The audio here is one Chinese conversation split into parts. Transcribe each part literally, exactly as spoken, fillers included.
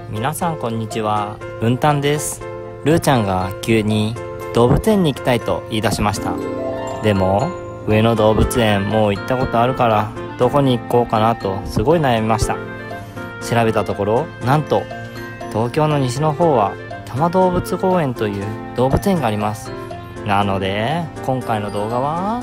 皆さんこんにちは、文丹です。ルーちゃんが急に動物園に行きたいと言い出しました。でも上野動物園もう行ったことあるからどこに行こうかなとすごい悩みました。調べたところ、なんと東京の西の方は多摩動物公園という動物園があります。なので今回の動画は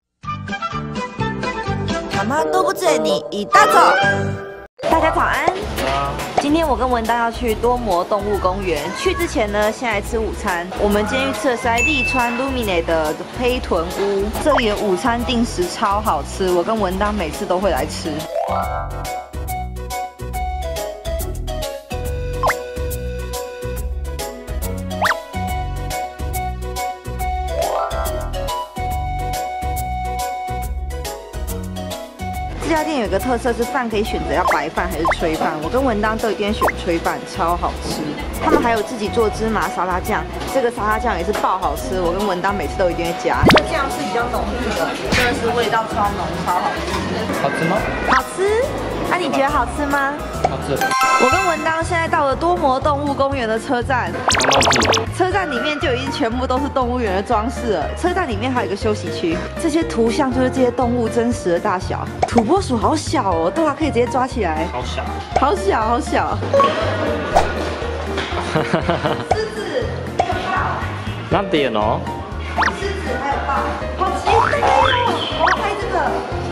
多摩动物园に一大早。大家早安。今天我跟文丹要去多摩动物公园。去之前呢，先来吃午餐。我们今天去吃的是在利川 Lumine 的黑豚屋，这里的午餐定时超好吃，我跟文丹每次都会来吃。这家店有一个特色是饭可以选择要白饭还是炊饭，我跟文当都一定选炊饭，超好吃。他们还有自己做芝麻沙拉酱，这个沙拉酱也是爆好吃，我跟文当每次都一定会加。这酱是比较浓郁的，真的是味道超浓，超好吃。 好吃吗？ 好吃。那、啊、你觉得好吃吗？ 好吃。 我跟文当现在到了多摩动物公园的车站，车站里面就已经全部都是动物园的装饰了。车站里面还有一个休息区，这些图像就是这些动物真实的大小。土拨鼠好小哦，对啊，可以直接抓起来。 好小， 好小，好小。狮子还有豹。 なんていうの？ 狮子还有豹，好期待哦！我要拍这个。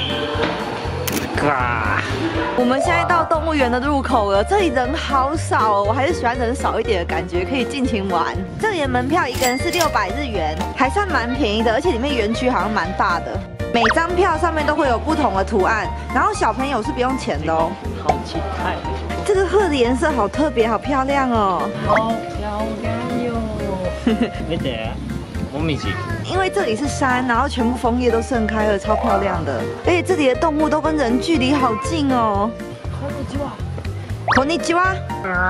我们现在到动物园的入口了，这里人好少哦，我还是喜欢人少一点的感觉，可以尽情玩。这里的门票一个人是六百日元，还算蛮便宜的，而且里面园区好像蛮大的。每张票上面都会有不同的图案，然后小朋友是不用钱的哦。 好期待！ 这个鹤的颜色好特别，好漂亮哦。 好漂亮哟！見て。红米鸡， 因为这里是山，然后全部枫叶都盛开了，超漂亮的。而且这里的动物都跟人距离好近哦。こんにちは。こんにちは。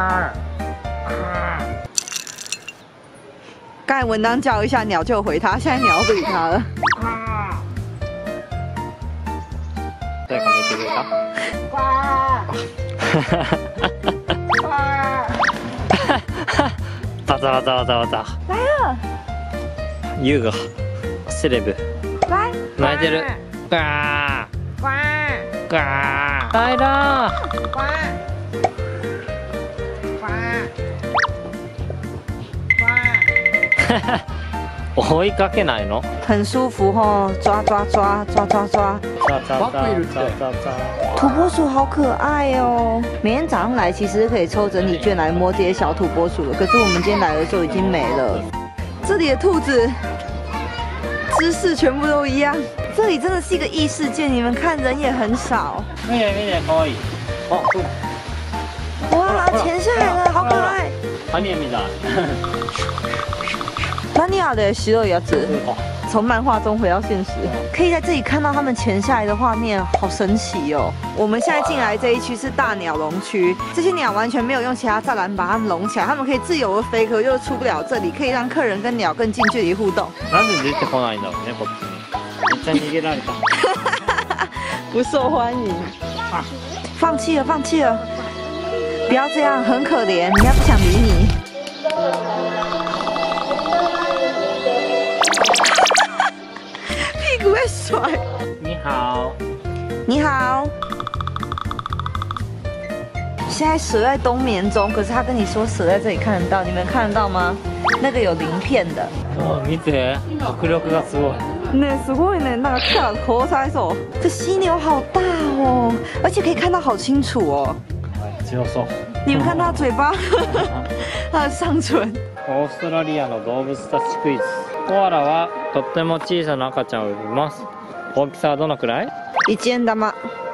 刚才文当叫一下鸟就回他，现在鸟不理他了。 誰か見てくれた？わざわざわざわざ。 来了。 ユウがセレブ来泣いてる。ガーガー来啦。追いかけないの？ 很舒服哦，抓抓抓抓抓抓。 抓抓抓抓抓抓。 土拨鼠好可爱哦！每天早上来其实可以抽整理券来摸这些小土拨鼠的，可是我们今天来的时候已经没了。这里的兔子姿势全部都一样，这里真的是一个异世界。你们看，人也很少。 見て見て可愛い。哦， 哇，潜下来了，好可爱。 アニメみたい。 何やで白いやつ。从漫画中回到现实，可以在这里看到他们潜下来的画面，好神奇哦！我们现在进来这一区是大鸟笼区，这些鸟完全没有用其他栅栏把它们笼起来，它们可以自由的飞，可又出不了这里，可以让客人跟鸟更近距离互动。 なんで出てこないんだろうね、こっちに。めっちゃ逃げられた。 不受欢迎。放弃了，放弃了！不要这样，很可怜，人家不想理你。屁股在甩。 你好。 你好。现在蛇在冬眠中，可是他跟你说蛇在这里看得到，你们看得到吗？那个有鳞片的。 哦，見て、迫力がすごい。 ね、すごいね，那个看口才手。这犀牛好大哦，而且可以看到好清楚哦。 強そう。 你们看它嘴巴，它的上唇。 オーストラリアの動物たちクイズ。コアラはとっても小さな赤ちゃんを産みます。大きさはどのくらい？ 一円玉。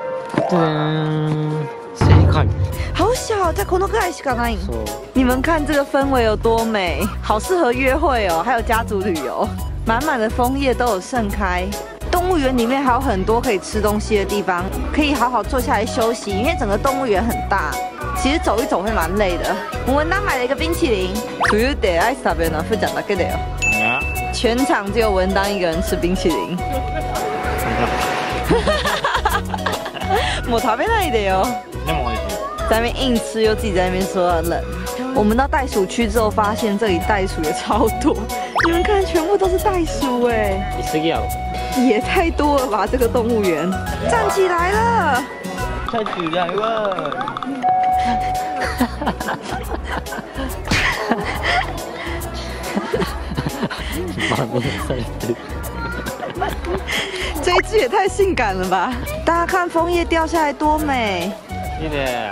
正解。 好小，在このくらいしかない。你们看这个氛围有多美，好适合约会哦，还有家族旅游。满满的枫叶都有盛开。动物园里面还有很多可以吃东西的地方，可以好好坐下来休息，因为整个动物园很大。其实走一走会蛮累的。我文当买了一个冰淇淋，冬でアイス食べるのはふちゃんだけだよ。全场只有文当一个人吃冰淇淋。もう食べないでよ。 でも美味しい。 在那边硬吃，又自己在那边说冷。我们到袋鼠区之后，发现这里袋鼠也超多。你们看，全部都是袋鼠哎，也太多了吧！这个动物园站起来了， 站起来了。 这一只也太性感了吧！大家看枫叶掉下来多美！ いいね。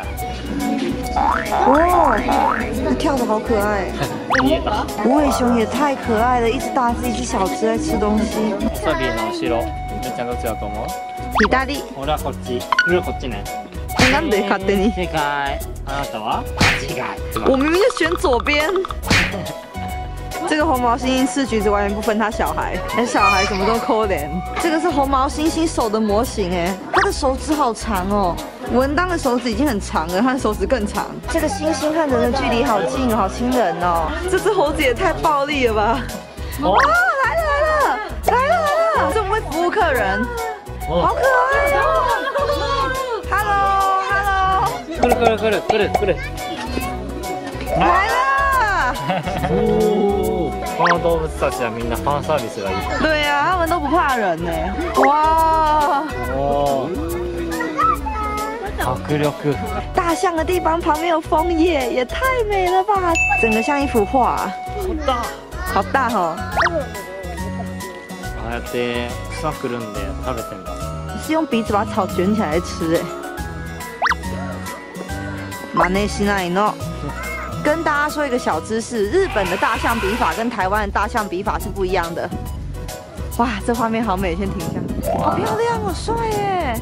哇，它跳得好可爱！无尾熊也太可爱了，一只大只，一只小只在吃东西。 わさびの後ろ、めっちゃどっちだと思う？ 左。 俺はこっち。俺はこっちね。 なんで勝手に？ 正解。あなたは？違い。 我明明就选左边。这个红毛猩猩吃橘子完全不分他小孩，那小孩怎么这么可怜？这个是红毛猩猩手的模型哎，它的手指好长哦。文当的手指已经很长了，它的手指更长。这个猩猩和人的距离好近哦，好亲人哦。这只猴子也太暴力了吧！哇，来了来了来了来了，这么会服务客人，好可爱哦 ！Hello Hello， 来る来る来る来る来る。 来了。 この動物たちはみんなファンサービスがいい。 对啊，他们都不怕人呢。哇！ 哦，迫力。 大象的地方旁边有枫叶，也太美了吧！整个像一幅画。 好大。 好大哦。 ああやって草くるんで食べてんだ。 是用鼻子把草卷起来吃哎。真似しないの。跟大家说一个小知识，日本的大象比法跟台湾的大象比法是不一样的。哇，这画面好美，先停一下。好漂亮，好帅耶！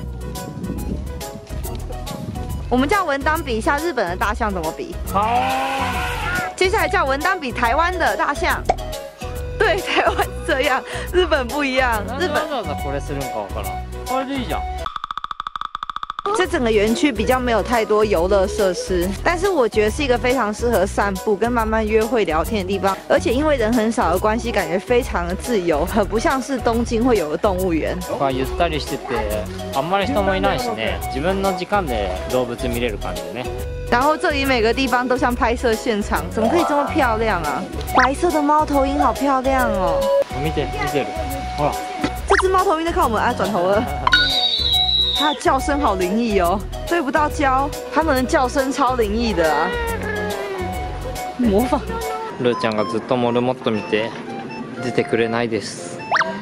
我们叫文当比一下日本的大象怎么比。 好。 接下来叫文当比台湾的大象。对，台湾这样，日本不一样。日本。 わざわざこれするんかわからん。これでいいじゃん。 这整个园区比较没有太多游乐设施，但是我觉得是一个非常适合散步跟慢慢约会聊天的地方，而且因为人很少的关系，感觉非常的自由，很不像是东京会有的动物园。 ゆったりしてて、あんまり人もいないしね、自分の時間で動物見れる感じね。 然后这里每个地方都像拍摄现场，怎么可以这么漂亮啊？白色的猫头鹰好漂亮哦！ 見て見てる，ほら， 这只猫头鹰在看我们啊，转头了。它的叫声好灵异哦，对不到焦，它们的叫声超灵异的啊！模仿。 ルーちゃんがずっとモルモット見て出てくれないです。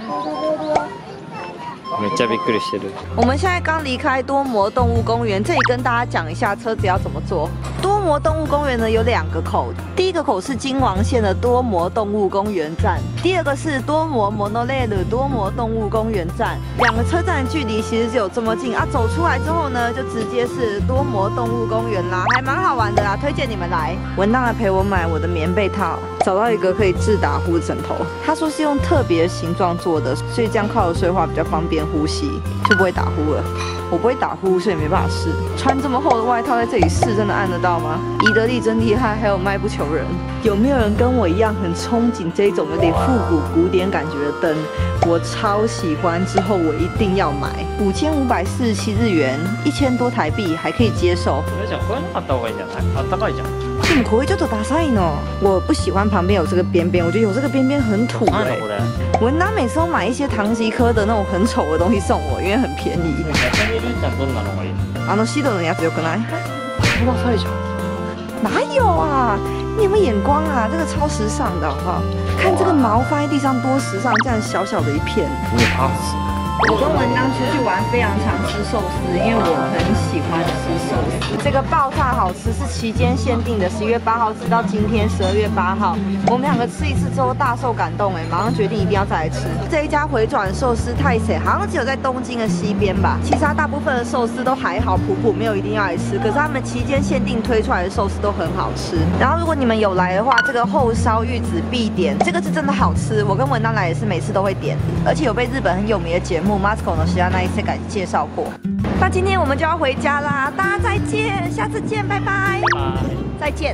めっちゃびっくりしてる。 我们现在刚离开多摩动物公园，这里跟大家讲一下车子要怎么坐。多摩动物公园呢有两个口，第一个口是京王线的多摩动物公园站，第二个是多摩 Monorail 多摩动物公园站。两个车站的距离其实只有这么近啊，走出来之后呢，就直接是多摩动物公园啦，还蛮好玩的啦，推荐你们来。文当来陪我买我的棉被套，找到一个可以治打呼的枕头，他说是用特别形状做的，所以这样靠着睡的话比较方便呼吸，就不会打呼了。我不会打呼，所以没办法试。穿这么厚的外套在这里试，真的按得到吗？宜得利真厉害，还有卖不求人。有没有人跟我一样很憧憬这种有点复古古典感觉的灯？我超喜欢，之后我一定要买。五千五百四十七日元，一千多台币还可以接受。 それじゃこれなかった方がいいんじゃない？あったかいじゃん。 でもこれちょっとダサいの。我不喜欢旁边有这个边边，我觉得有这个边边很土哎、欸。文娜每次都买一些唐吉诃德那种很丑的东西送我，因为很便宜。あのシドのやつよくない？ ダサいじゃん。 哪有啊？你有没有眼光啊？这个超时尚的好不好？看这个毛放在地上多时尚，这样小小的一片。 你怕死。 我跟文当出去玩非常常吃寿司，因为我很喜欢吃寿司。这个爆炸好吃是期间限定的，十一月八号直到今天十二月八号。我们两个吃一次之后大受感动，哎，马上决定一定要再来吃。这一家回转寿司太谁，好像只有在东京的西边吧。其实它大部分的寿司都还好，普普没有一定要来吃。可是他们期间限定推出来的寿司都很好吃。然后如果你们有来的话，这个后烧玉子必点，这个是真的好吃。我跟文当来也是每次都会点，而且有被日本很有名的节目。Masco 呢，其他那一次改介绍过。那今天我们就要回家啦，大家再见，下次见，拜拜，再见。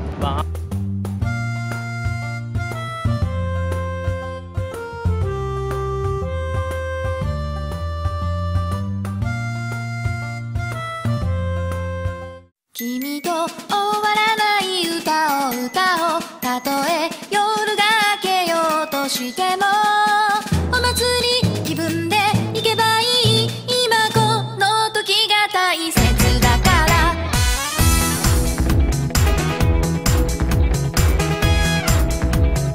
君としての